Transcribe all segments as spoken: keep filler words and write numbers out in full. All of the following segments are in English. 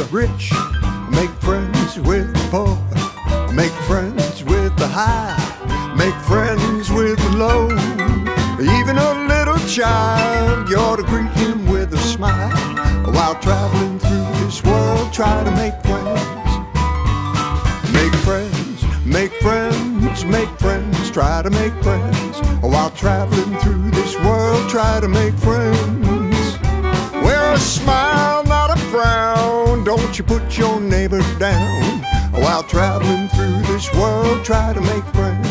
the rich, make friends with the poor, make friends with the high, make friends with the low. Even a little child, you ought to greet him with a smile. While traveling through this world, try to make friends. Make friends, make friends, make friends, try to make friends. While traveling through this world, try to make friends. Wear a smile, not a frown, don't you put your neighbor down. While traveling through this world, try to make friends.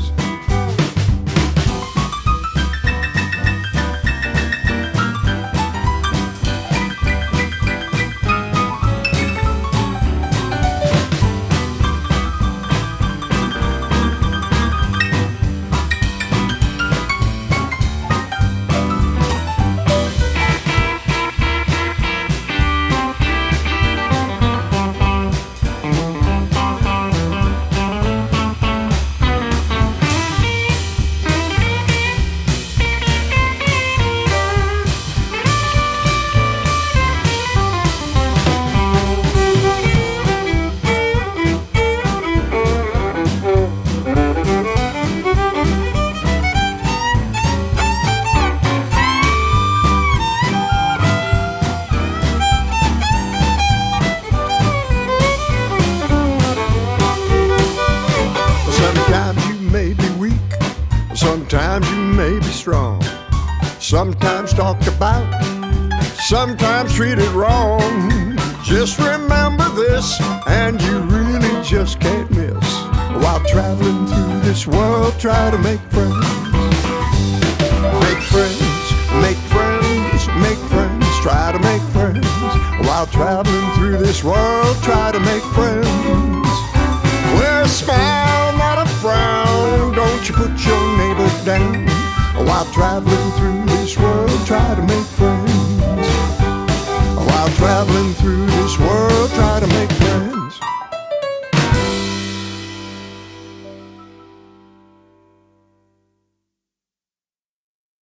Sometimes you may be weak, sometimes you may be strong, sometimes talked about, sometimes treated wrong. Just remember this, and you really just can't miss. While traveling through this world, try to make friends. Make friends, make friends, make friends, try to make friends. While traveling through this world, try to make friends. Wear a smile, not a frown, don't you put your neighbor down. While traveling through this world, try to make friends. While traveling through this world, try to make